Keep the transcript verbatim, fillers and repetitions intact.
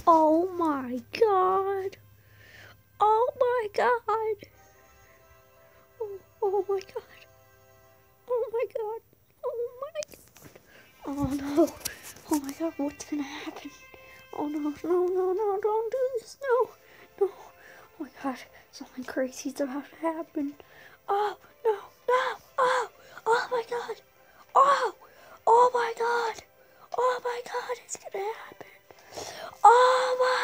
Oh my god. Oh my god. Oh, oh my god. Oh my god. Oh my god. Oh no. Oh my god, what's gonna happen? Oh no, no, no, no, don't do this. No. No. Oh my god, something crazy's about to happen. Oh no, no. Oh. Oh my god. Oh. Oh my god. Oh my god, it's gonna happen. Oh my